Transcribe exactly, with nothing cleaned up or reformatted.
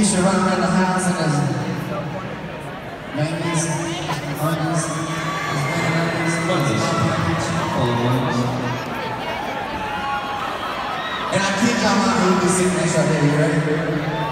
used to run around the house and his babies, bunnies, his babies, bunnies, and I kid y'all not, he'll be sitting next right there. You ready?